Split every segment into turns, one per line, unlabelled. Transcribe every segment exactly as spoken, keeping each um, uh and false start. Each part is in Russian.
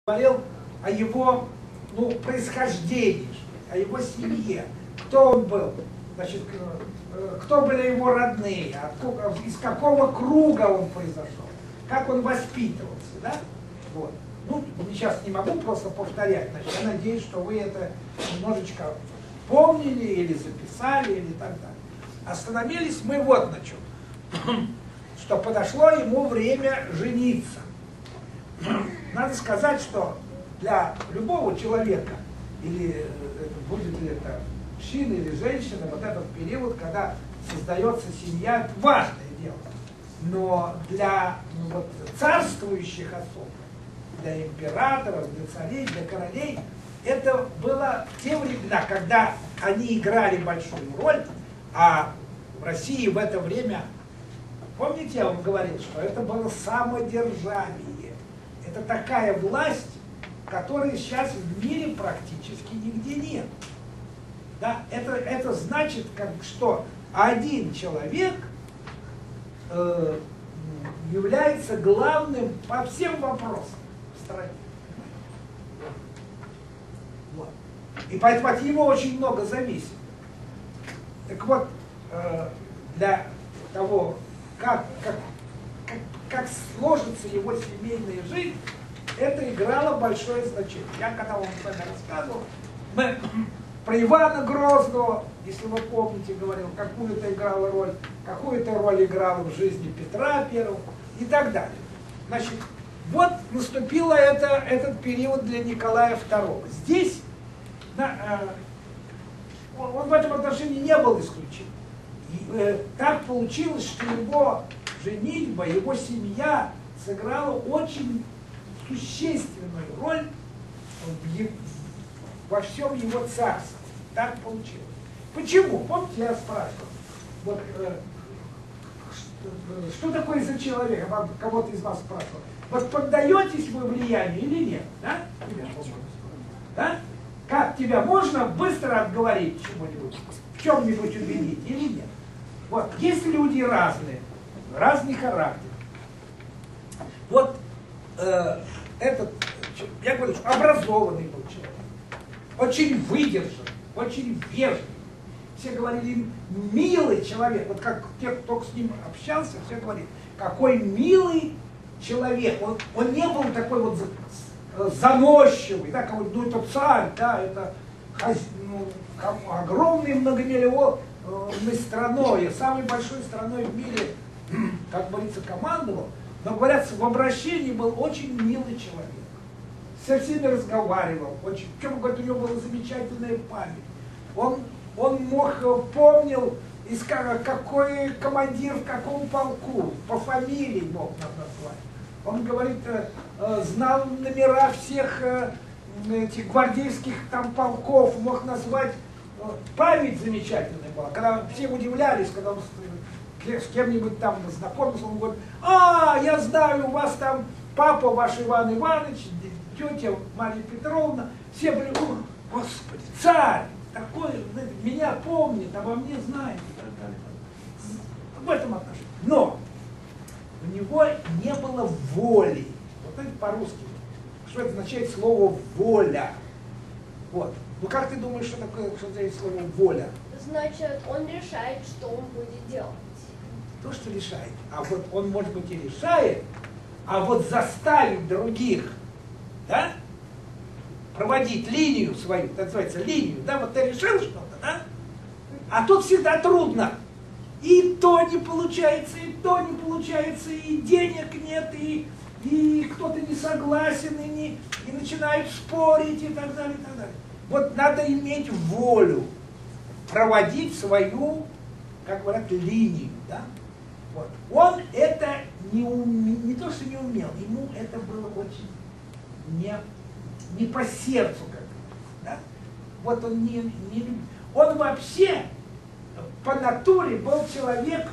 говорил о его ну, происхождении, о его семье, кто он был, значит, кто были его родные, откуда, из какого круга он произошел, как он воспитывался, да? Вот. Ну, сейчас не могу просто повторять, значит, я надеюсь, что вы это немножечко помнили или записали, или так далее. Остановились мы вот на чем, что подошло ему время жениться. Надо сказать, что для любого человека, или будет ли это мужчина или женщина, вот этот период, когда создается семья, это важное дело. Но для ну, вот, царствующих особ, для императоров, для царей, для королей, это было в те времена, когда они играли большую роль, а в России в это время, помните, я вам говорил, что это было самодержавие. Это такая власть, которой сейчас в мире практически нигде нет. Да? Это, это значит, как, что один человек э, является главным по всем вопросам в стране. Вот. И поэтому от него очень много зависит. Так вот, э, для того, как, как Как, как сложится его семейная жизнь, это играло большое значение. Я когда вам с вами рассказывал, мы, про Ивана Грозного, если вы помните, говорил, какую это играла роль, какую это роль играла в жизни Петра Первого и так далее. Значит, вот наступил это, этот период для Николая Второго. Здесь на, э, он, он в этом отношении не был исключен. И, э, так получилось, что его женитьба, его семья сыграла очень существенную роль в его, во всем его царстве. Так получилось. Почему? Помните, я спрашивал, вот, э, что, что такое за человек? Кого-то из вас спрашивал. Вот поддаетесь вы влиянию или нет? Да? Да? Как тебя можно быстро отговорить чему-нибудь, в чем-нибудь убедить или нет? Вот, есть люди разные. Разный характер. Вот э, этот, я говорю, что образованный был человек, очень выдержан, очень вежливый. Все говорили, милый человек. Вот как те, кто с ним общался, все говорили, какой милый человек. Он, он не был такой вот заносчивый, да, как, ну это царь, да, это ну, огромный многомиллионной страной, самой большой страной в мире, как говорится, командовал, но, говорят, в обращении был очень милый человек. Со всеми разговаривал. Очень, причем, говорят, у него была замечательная память. Он, он мог, помнил, из, какой командир в каком полку, по фамилии мог назвать. Он, говорит, знал номера всех этих гвардейских там полков, мог назвать. Память замечательная была. Когда все удивлялись, когда он с кем-нибудь там знакомился, он говорит, а, я знаю, у вас там папа ваш Иван Иванович, тетя Марья Петровна, все были, о, Господи, царь, такой, меня помнит, обо мне знает, и так далее. В этом отношении. Но у него не было воли. Вот это по-русски. Что это означает слово воля? Вот. Ну как ты думаешь, что такое, что означает слово воля?
Значит, он решает, что он будет делать.
То, что решает. А вот он, может быть, и решает, а вот заставить других, да, проводить линию свою, это называется линию, да, вот ты решил что-то, да, а тут всегда трудно. И то не получается, и то не получается, и денег нет, и, и кто-то не согласен, и, не, и начинают спорить, и так далее, и так далее. Вот надо иметь волю проводить свою, как говорят, линию, да. Вот. Он это не, ум... не то, что не умел, ему это было очень не, не по сердцу, как да? Вот он не, не любил. Он вообще по натуре был человек,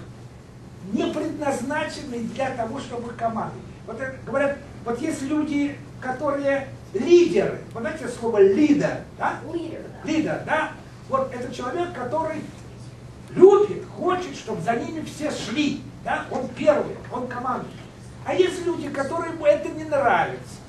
не предназначенный для того, чтобы командовать. Вот это, говорят, вот есть люди, которые лидеры, вот знаете слово лидер, да?
Лидер, да.
Лидер, да? Вот это человек, который любит, хочет, чтобы за ними все шли. Да? Он первый, он командует. А есть люди, которым это не нравится.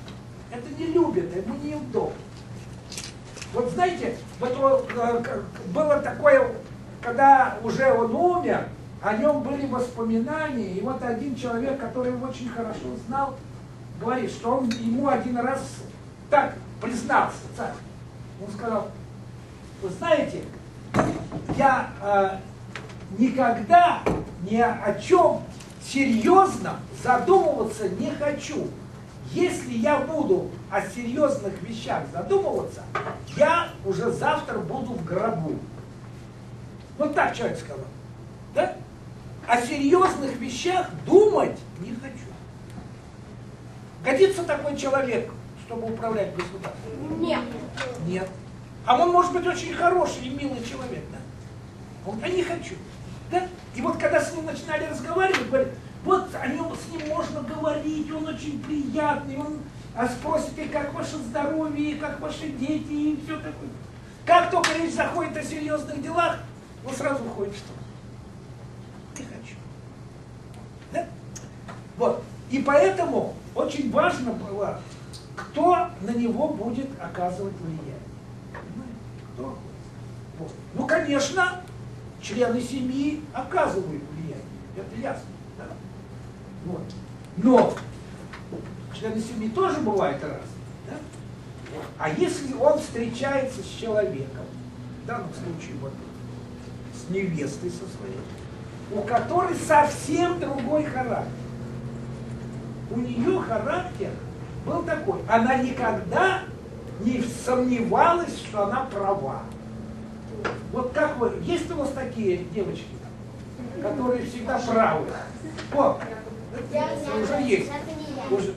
Это не любит, ему неудобно. Вот знаете, вот было такое, когда уже он умер, о нем были воспоминания, и вот один человек, который его очень хорошо знал, говорит, что он ему один раз так признался, царь. Он сказал: вы знаете, я э, никогда ни о чем серьезном задумываться не хочу. Если я буду о серьезных вещах задумываться, я уже завтра буду в гробу. Вот так человек сказал. Да? О серьезных вещах думать не хочу. Годится такой человек, чтобы управлять государством?
Нет.
Нет. А он может быть очень хороший и милый человек, да? Он, а не хочу. Да? И вот когда с ним начинали разговаривать, говорят, вот о нем с ним можно говорить, он очень приятный, он, а спросите, как ваше здоровье, как ваши дети и все такое. Как только речь заходит о серьезных делах, он сразу уходит, что не хочу. Да? Вот. И поэтому очень важно было, кто на него будет оказывать влияние. Понимаете? Кто? Вот. Ну, конечно, члены семьи оказывают влияние. Это ясно. Да? Вот. Но члены семьи тоже бывают разные. Да? А если он встречается с человеком, в данном случае вот, с невестой со своей, у которой совсем другой характер. У нее характер был такой. Она никогда не сомневалась, что она права. Вот как вы, есть у вас такие девочки, которые всегда правы? Вот, уже есть. Уже,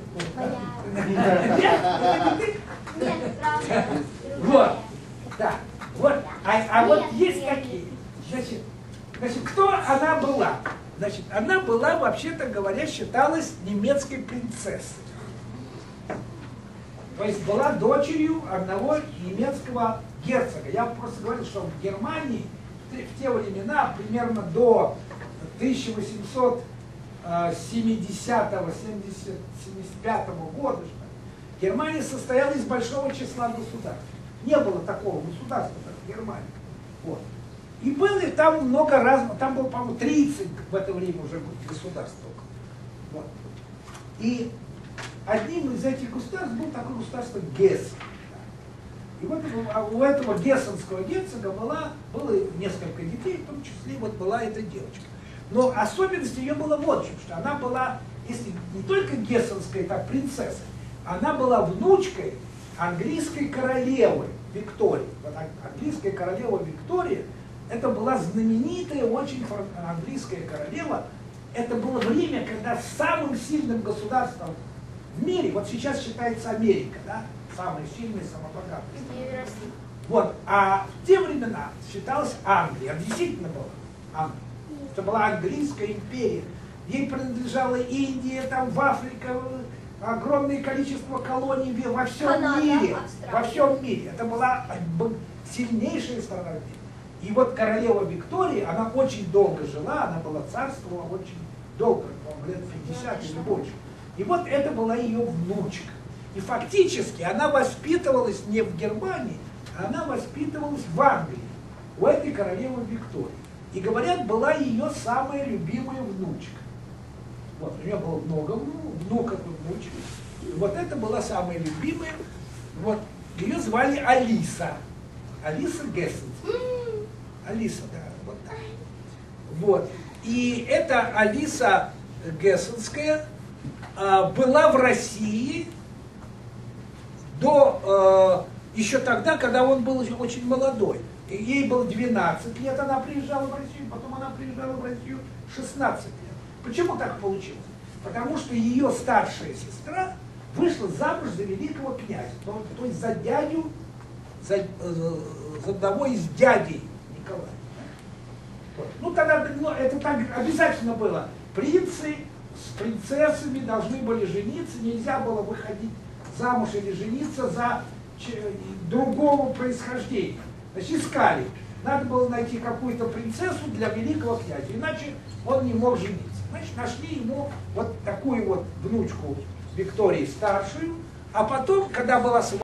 Нет, правда.
вот, да, вот, а, а вот есть такие. Значит, значит, кто она была? Значит, она была, вообще-то говоря, считалась немецкой принцессой. То есть была дочерью одного немецкого герцога. Я просто говорил, что в Германии в те времена, примерно до тысяча восемьсот семидесятого — семьдесят пятого года, Германия состояла из большого числа государств. Не было такого государства, как Германия. Вот. И было там много разных, там было, по-моему, тридцать в это время уже государств. Вот. И одним из этих государств был такое государство Гессен. И вот у этого гессенского герцога была, было несколько детей, в том числе вот была эта девочка. Но особенность ее была вот в чем, что она была, если не только гессенской, так, принцессой, она была внучкой английской королевы Виктории. Вот английская королева Виктория, это была знаменитая очень английская королева. Это было время, когда самым сильным государством в мире, вот сейчас считается Америка, да, самая сильная, самая богатая. Вот, а в те времена считалась Англия, действительно была Англия. Это была английская империя. Ей принадлежала Индия, там в Африке огромное количество колоний во всем
Канада,
мире.
Австралия.
Во всем мире. Это была сильнейшая страна в мире. И вот королева Виктория, она очень долго жила, она была царствовала очень долго, по-моему, лет пятьдесят или больше. И вот это была ее внучка. И фактически она воспитывалась не в Германии, а она воспитывалась в Англии, у этой королевы Виктории. И, говорят, была ее самая любимая внучка. Вот, у нее было много внуков и внучек. И вот это была самая любимая. Вот, ее звали Алиса. Алиса Гессен. Алиса, да, вот так. Вот. И эта Алиса Гессенская а, была в России до, э, еще тогда, когда он был еще очень молодой. И ей было двенадцать лет, она приезжала в Россию, потом она приезжала в Россию шестнадцать лет. Почему так получилось? Потому что ее старшая сестра вышла замуж за великого князя, то, то есть за дядю, за, э, за одного из дядей Николая. Вот. Ну тогда ну, это так обязательно было. Принцы с принцессами должны были жениться, нельзя было выходить замуж или жениться за другого происхождения. Значит, искали. Надо было найти какую-то принцессу для великого князя, иначе он не мог жениться. Значит, нашли ему вот такую вот внучку Виктории старшую, А потом, когда была